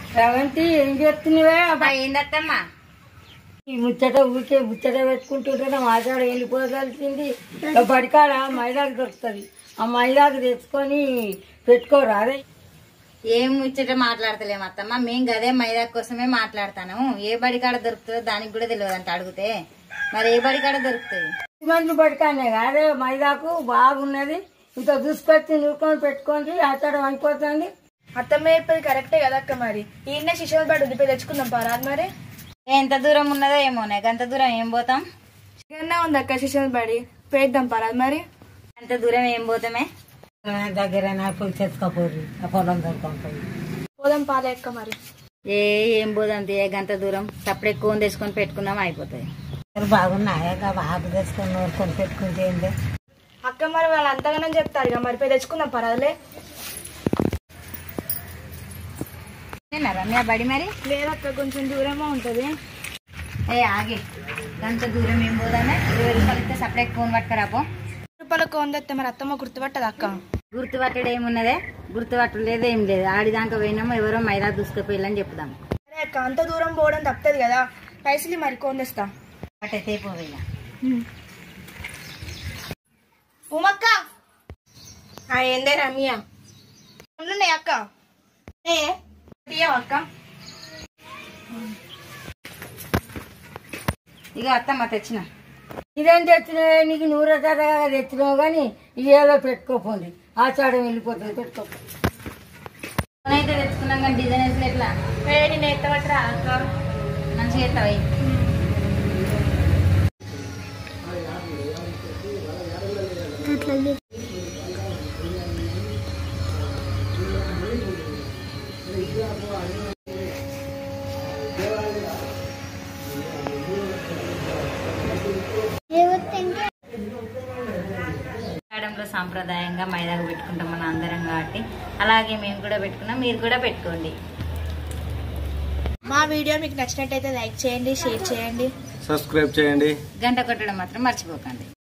రవంతి ఏం చేస్తున్నావే? ఏందత్తమ్మా ఈ ముచ్చట ఊరికే ముచ్చట పెట్టుకుంటుంటే మాట్లాడ వెళ్ళిపోగలిసింది. బడికాడ మైదాకు దొరుకుతుంది, ఆ మైదాకు తెచ్చుకొని పెట్టుకోరా. అదే ఏం ముచ్చట మాట్లాడతలేము అత్తమ్మ, మేము గదే మైదా కోసమే మాట్లాడతాను. ఏ బడికాడ దొరుకుతుందో దానికి కూడా తెలియదు అంట అడిగితే, మరి ఏ బడికాడ దొరుకుతుంది? మంది బడికానే అదే మైదాకు బాగున్నది, ఇంత చూసుకొచ్చి నూరుకొని పెట్టుకోండి, ఆచారం అయిపోతుంది. అత్తమ్మ చెప్పేది కరెక్టే కదక్క. మరి ఈయన శిశువు బడి ఉద్దిపోయి తెచ్చుకుందాం పరాదు. మరి ఎంత దూరం ఉన్నదో ఏమోనే, గంత దూరం ఏం పోతాం? చిన్న ఉంది అక్క శిశువు బడి, పేద్దాం పరాదు. మరి అంత దూరం ఏం పోతామే? దగ్గర పోయి తెచ్చుకోపోరు, ఆ పొలం దొరకపోయి పోదాం పాలే అక్క. మరి ఏం పోదంతే, గంత దూరం సపరేట్ కోన్ తెచ్చుకొని పెట్టుకున్నాం అయిపోతాయి. బాగున్నాయా? ఆకు తెచ్చుకొని నూరుకొని పెట్టుకుంటే ఏంటి అక్క? మరి వాళ్ళు అంతగానే చెప్తారు ఇక, మరి పోయి తెచ్చుకుందాం పరాదులే. రమ్య బడి మరి లేదక్క, కొంచెం దూరమే ఉంటది. ఆగే, గంత దూరం ఏం పోదామే? 20 రూపాయలు ఇస్తే సపరేట్ కోన్ పట్టుకురాపో. రూపాయల కోన్ తెస్తే మరి అత్తమ్మ గుర్తుపట్టదు అక్క. గుర్తుపట్టడం ఏమున్నదే, గుర్తుపట్టడం లేదు ఏం లేదు. ఆడిదాకా పోయినామో ఎవరో మైదా దూసుకుపోయిల్లని చెప్దాం. అరే అక్క, అంత దూరం పోవడం తప్పదు కదా, పైసలు మరి కోన్ తెస్తా. అటైతే పోయినా ఉమక్క ఏందే రమ్య ఉన్నాయి అక్క. అక్క ఇక అత్తమ్మ తెచ్చిన. ఇదేం తెచ్చినావే? నీకు 100 రకాలుగా తెచ్చినావు కానీ ఇదేదో పెట్టుకోపోండి, ఆచారం వెళ్ళిపోతుంది. పెట్టుకోపో అయితే తెచ్చుకున్నాం కానీ డిజైన్ వేసి ఎట్లా నేను ఎత్తబట్టరా అక్క? మంచిగా ఎత్తావా? సాంప్రదాయంగా మైదాకు పెట్టుకుంటాం మన అందరం కాబట్టి, అలాగే మేము కూడా పెట్టుకున్నాం, మీరు కూడా పెట్టుకోండి. మా వీడియో మీకు నచ్చినట్టయితే లైక్ చేయండి, షేర్ చేయండి, సబ్స్క్రైబ్ చేయండి, గంట కొట్టడం మాత్రం మర్చిపోకండి.